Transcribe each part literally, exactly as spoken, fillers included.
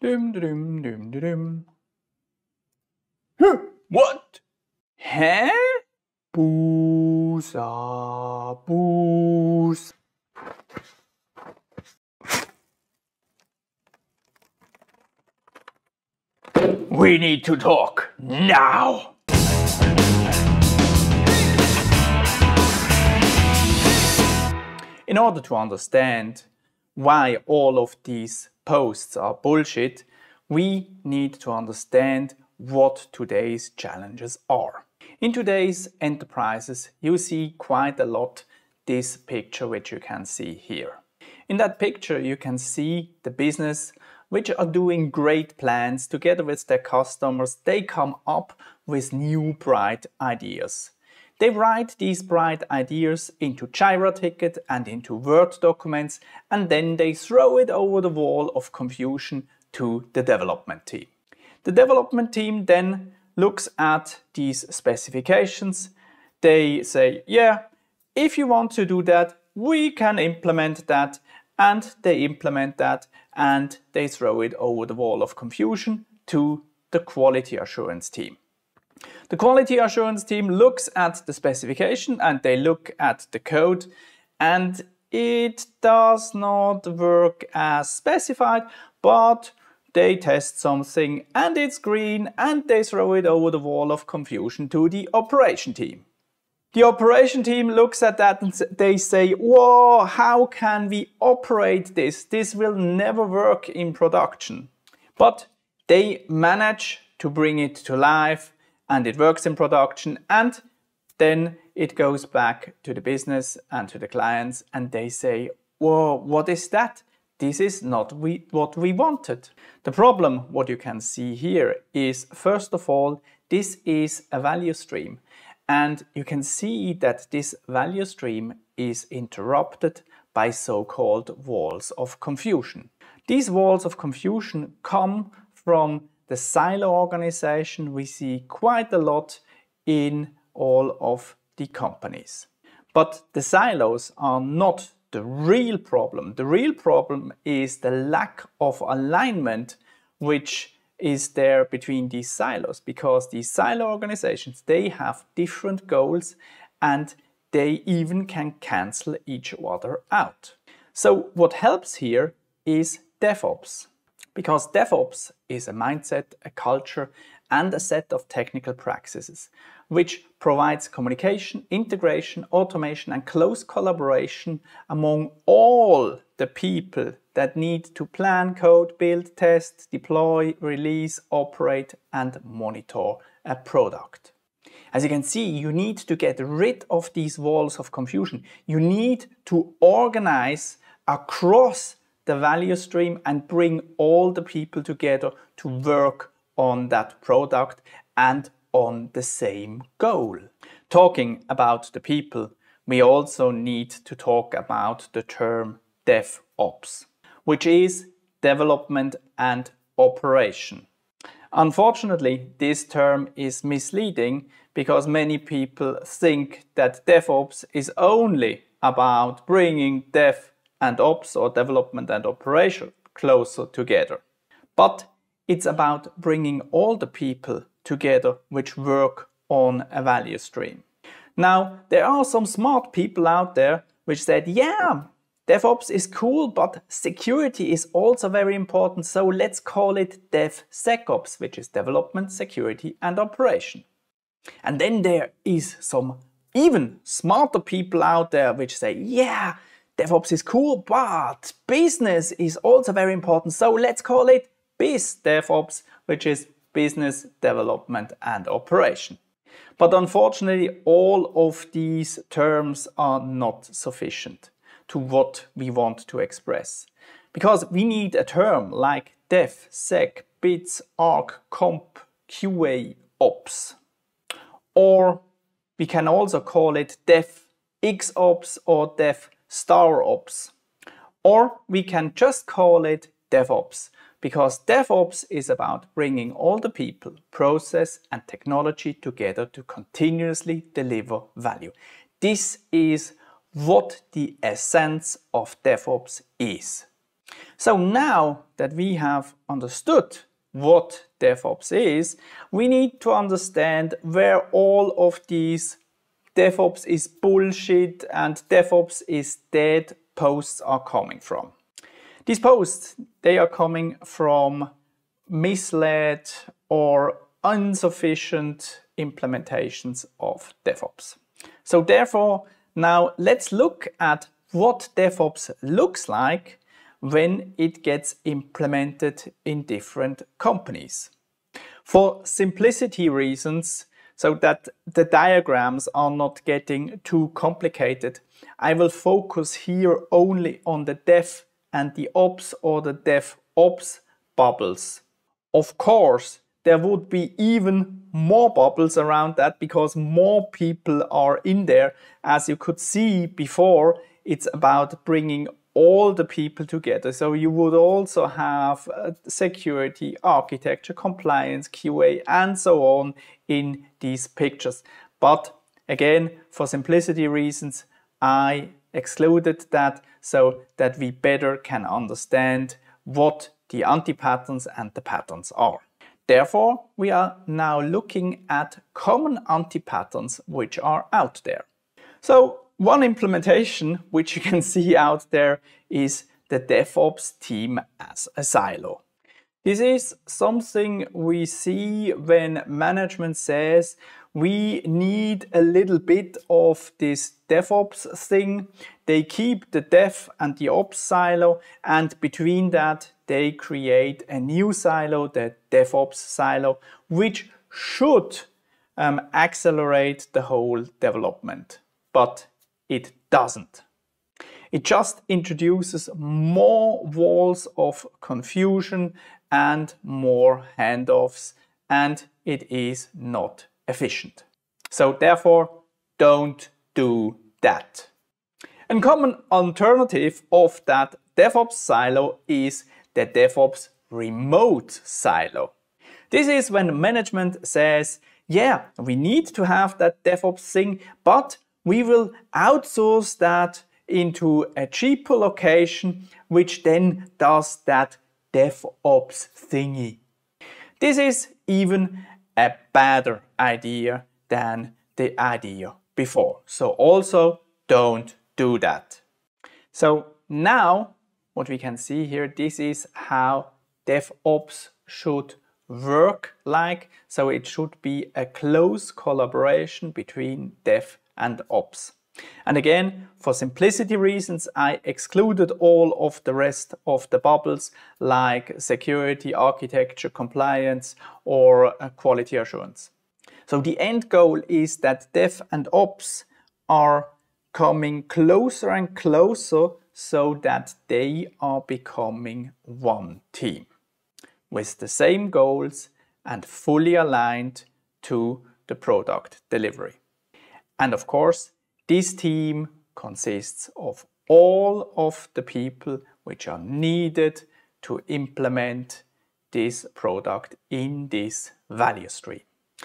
Dum dum dum dum. Huh, what? Huh? Boosa, boos. We need to talk now. In order to understand why all of these posts are bullshit, we need to understand what today's challenges are. In today's enterprises, you see quite a lot this picture which you can see here. In that picture, you can see the business which are doing great plans together with their customers. They come up with new bright ideas. They write these bright ideas into Jira ticket and into Word documents, and then they throw it over the wall of confusion to the development team. The development team then looks at these specifications. They say, yeah, if you want to do that, we can implement that, and they implement that, and they throw it over the wall of confusion to the quality assurance team. The quality assurance team looks at the specification and they look at the code, and it does not work as specified, but they test something and it's green, and they throw it over the wall of confusion to the operation team. The operation team looks at that and they say, whoa, how can we operate this? This will never work in production. But they manage to bring it to life, and it works in production, and then it goes back to the business and to the clients, and they say, whoa, what is that? This is not we, what we wanted. The problem, what you can see here, is first of all, this is a value stream, and you can see that this value stream is interrupted by so-called walls of confusion. These walls of confusion come from the silo organization we see quite a lot in all of the companies. But the silos are not the real problem. The real problem is the lack of alignment which is there between these silos, because these silo organizations, they have different goals and they even can cancel each other out. So what helps here is DevOps. Because DevOps is a mindset, a culture, and a set of technical practices, which provides communication, integration, automation, and close collaboration among all the people that need to plan, code, build, test, deploy, release, operate, and monitor a product. As you can see, you need to get rid of these walls of confusion. You need to organize across the value stream and bring all the people together to work on that product and on the same goal. Talking about the people, we also need to talk about the term DevOps, which is development and operation. Unfortunately, this term is misleading because many people think that DevOps is only about bringing dev and ops, or development and operation, closer together. But it's about bringing all the people together which work on a value stream. Now, there are some smart people out there which said, yeah, DevOps is cool, but security is also very important, so let's call it DevSecOps, which is development, security and operation. And then there is some even smarter people out there which say, yeah, DevOps is cool, but business is also very important, so let's call it BizDevOps, which is business development and operation. But unfortunately, all of these terms are not sufficient to what we want to express, because we need a term like Dev, Sec, Bits, Arc, Comp, Q A, Ops. Or we can also call it Dev X Ops or Dev Star Ops. Or we can just call it DevOps, because DevOps is about bringing all the people, process and technology together to continuously deliver value. This is what the essence of DevOps is. So now that we have understood what DevOps is, we need to understand where all of these DevOps is bullshit and DevOps is dead posts are coming from. These posts, they are coming from misled or insufficient implementations of DevOps. So therefore, now let's look at what DevOps looks like when it gets implemented in different companies. For simplicity reasons, so that the diagrams are not getting too complicated, I will focus here only on the dev and the ops or the DevOps bubbles. Of course, there would be even more bubbles around that because more people are in there. As you could see before, it's about bringing all the people together. So you would also have uh, security, architecture, compliance, Q A, and so on in these pictures. But again, for simplicity reasons, I excluded that so that we better can understand what the anti-patterns and the patterns are. Therefore, we are now looking at common anti-patterns which are out there. So one implementation which you can see out there is the DevOps team as a silo. This is something we see when management says we need a little bit of this DevOps thing. They keep the dev and the ops silo, and between that they create a new silo, the DevOps silo, which should um, accelerate the whole development. But it doesn't. It just introduces more walls of confusion and more handoffs, and it is not efficient. So therefore, don't do that. A common alternative of that DevOps silo is the DevOps remote silo. This is when management says, yeah, we need to have that DevOps thing, but we will outsource that into a cheaper location, which then does that DevOps thingy. This is even a better idea than the idea before. So also don't do that. So now what we can see here, this is how DevOps should work like. So it should be a close collaboration between dev and ops. And again, for simplicity reasons, I excluded all of the rest of the bubbles like security, architecture, compliance, or quality assurance. So the end goal is that dev and ops are coming closer and closer so that they are becoming one team with the same goals and fully aligned to the product delivery. And of course, this team consists of all of the people which are needed to implement this product in this value stream.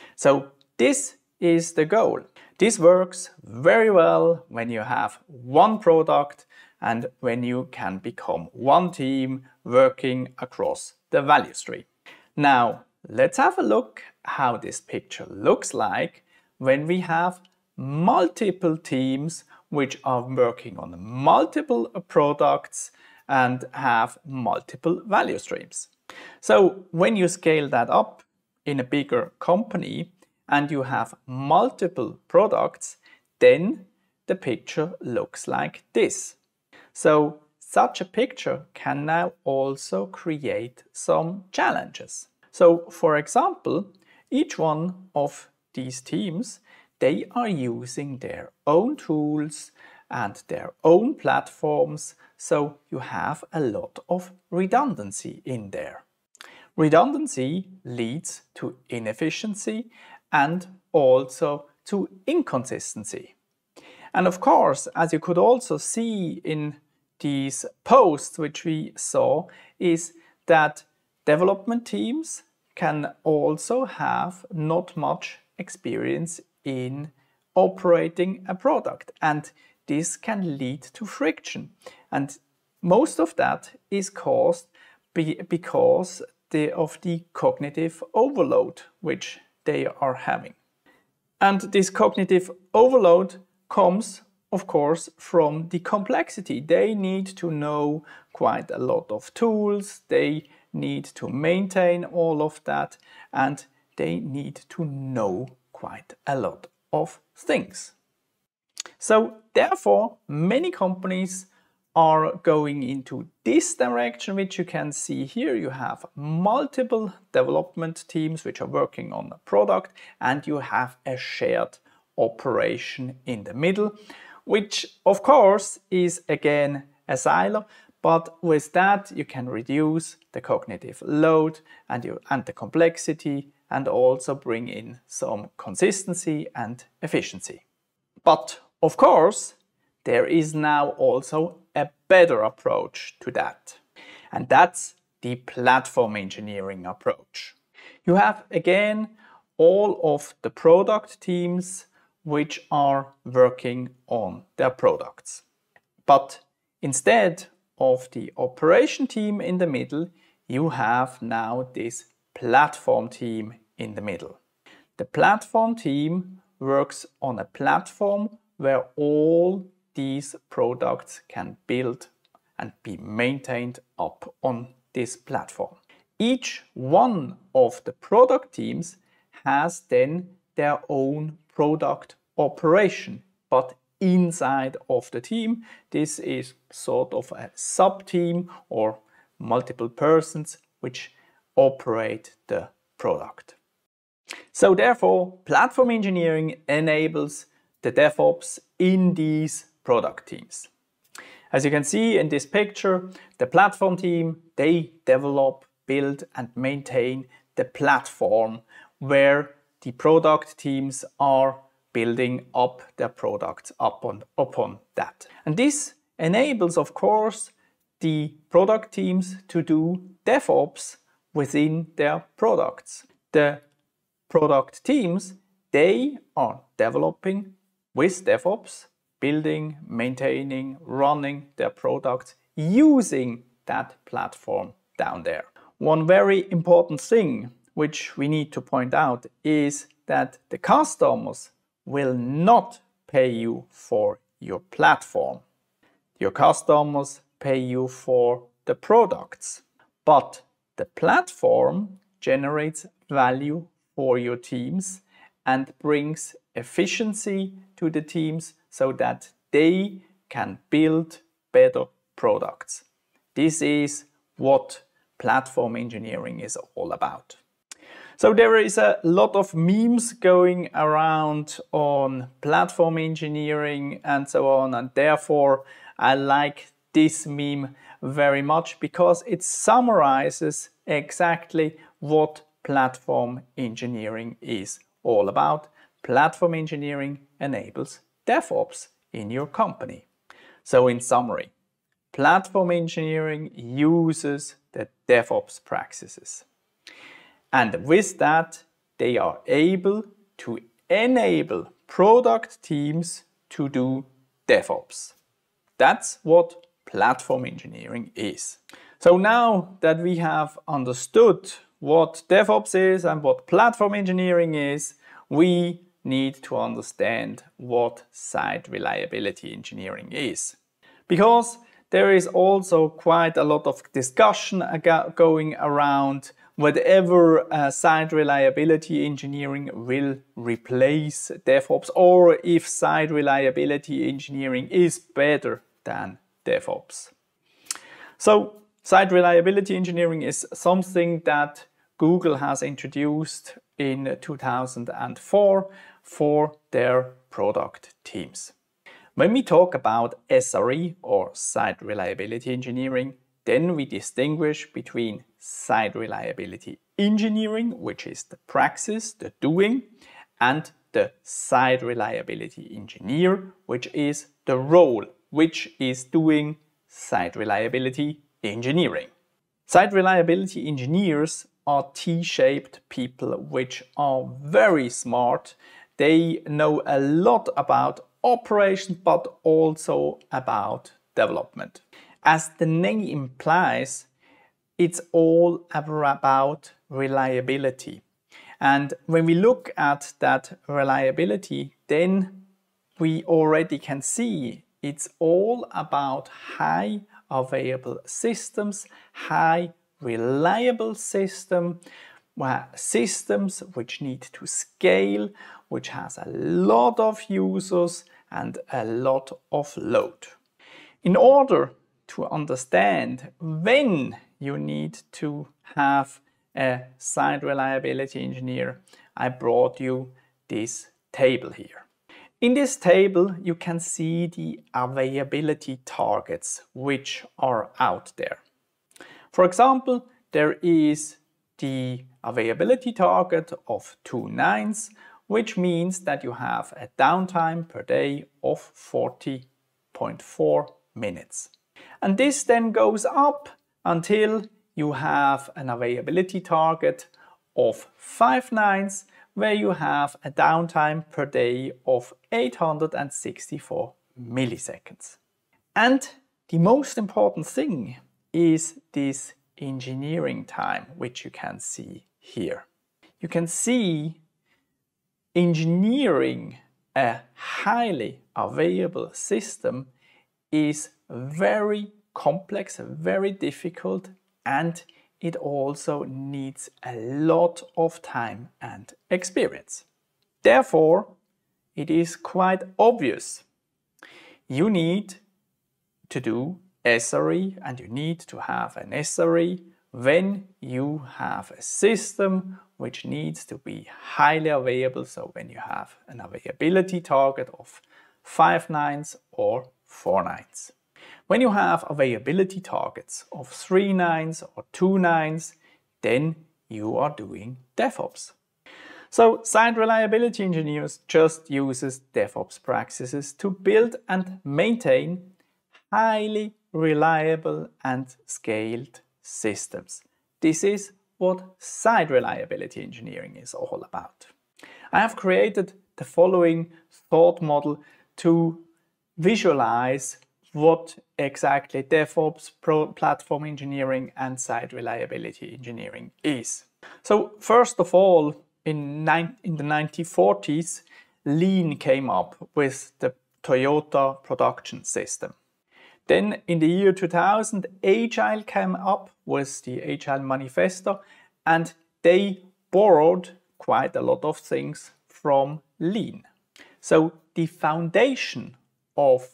So this is the goal. This works very well when you have one product and when you can become one team working across the value stream. Now, let's have a look how this picture looks like when we have multiple teams which are working on multiple products and have multiple value streams. So when you scale that up in a bigger company and you have multiple products, then the picture looks like this. So such a picture can now also create some challenges. So for example, each one of these teams, they are using their own tools and their own platforms, so you have a lot of redundancy in there. Redundancy leads to inefficiency and also to inconsistency. And of course, as you could also see in these posts which we saw, is that development teams can also have not much experience in operating a product, and this can lead to friction. And most of that is caused be because the, of the cognitive overload which they are having. And this cognitive overload comes, of course, from the complexity. They need to know quite a lot of tools, they need to maintain all of that, and they need to know quite a lot of things. So therefore, many companies are going into this direction, which you can see here. You have multiple development teams which are working on a product, and you have a shared operation in the middle, which of course is again a silo, but with that you can reduce the cognitive load and, you, and the complexity, and also bring in some consistency and efficiency. But of course, there is now also a better approach to that, and that's the platform engineering approach. You have again all of the product teams which are working on their products. But instead of the operation team in the middle, you have now this platform team in the middle. The platform team works on a platform where all these products can build and be maintained up on this platform. Each one of the product teams has then their own product operation, but inside of the team, this is sort of a sub-team or multiple persons which operate the product. So therefore, platform engineering enables the DevOps in these product teams. As you can see in this picture, the platform team, they develop, build and maintain the platform where the product teams are building up their products upon, upon that. And this enables, of course, the product teams to do DevOps within their products. The product teams, they are developing with DevOps, building, maintaining, running their products using that platform down there. One very important thing which we need to point out is that the customers will not pay you for your platform. Your customers pay you for the products, but the platform generates value for your teams and brings efficiency to the teams so that they can build better products. This is what platform engineering is all about. So there is a lot of memes going around on platform engineering and so on, and therefore I like this meme very much because it summarizes exactly what platform engineering is all about. Platform engineering enables DevOps in your company. So in summary, platform engineering uses the DevOps practices. And with that, they are able to enable product teams to do DevOps. That's what platform engineering is. So now that we have understood what DevOps is and what platform engineering is, we need to understand what site reliability engineering is. Because there is also quite a lot of discussion going around whether uh, site reliability engineering will replace DevOps, or if site reliability engineering is better than DevOps. So site reliability engineering is something that Google has introduced in two thousand four for their product teams. When we talk about S R E, or site reliability engineering, then we distinguish between site reliability engineering, which is the praxis, the doing, and the site reliability engineer, which is the role, which is doing site reliability engineering. Site reliability engineers are T-shaped people which are very smart. They know a lot about operations, but also about development. As the name implies, it's all about reliability. And when we look at that reliability, then we already can see it's all about high available systems, high reliable system, where systems which need to scale, which has a lot of users and a lot of load. In order to understand when you need to have a site reliability engineer, I brought you this table here. In this table, you can see the availability targets which are out there. For example, there is the availability target of two nines, which means that you have a downtime per day of forty point four minutes. And this then goes up until you have an availability target of five nines, where you have a downtime per day of eight hundred sixty-four milliseconds. And the most important thing is this engineering time, which you can see here. You can see engineering a highly available system is very complex, very difficult, and it also needs a lot of time and experience. Therefore, it is quite obvious you need to do S R E, and you need to have an S R E when you have a system which needs to be highly available. So when you have an availability target of five nines or four nines. When you have availability targets of three nines or two nines, then you are doing DevOps. So site reliability engineers just uses DevOps practices to build and maintain highly reliable and scaled systems. This is what site reliability engineering is all about. I have created the following thought model to visualize what exactly DevOps, Pro platform engineering and site reliability engineering is. So first of all, in, in the nineteen forties, Lean came up with the Toyota production system. Then in the year two thousand, Agile came up with the Agile Manifesto, and they borrowed quite a lot of things from Lean. So the foundation of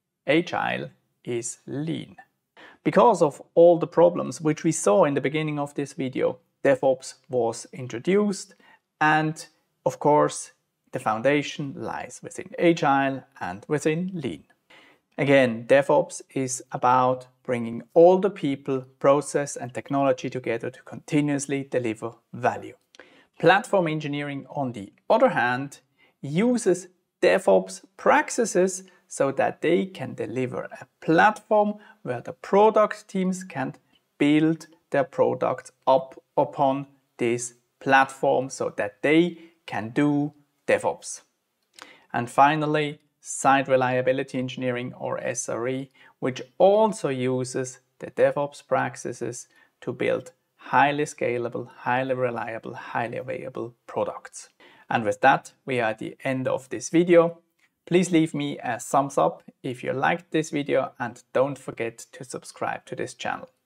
Agile is Lean. Because of all the problems which we saw in the beginning of this video, DevOps was introduced, and of course the foundation lies within Agile and within Lean. Again, DevOps is about bringing all the people, process and technology together to continuously deliver value. Platform engineering, on the other hand, uses DevOps practices so that they can deliver a platform where the product teams can build their product up upon this platform so that they can do DevOps. And finally, site reliability engineering, or S R E, which also uses the DevOps practices to build highly scalable, highly reliable, highly available products. And with that, we are at the end of this video. Please leave me a thumbs up if you liked this video, and don't forget to subscribe to this channel.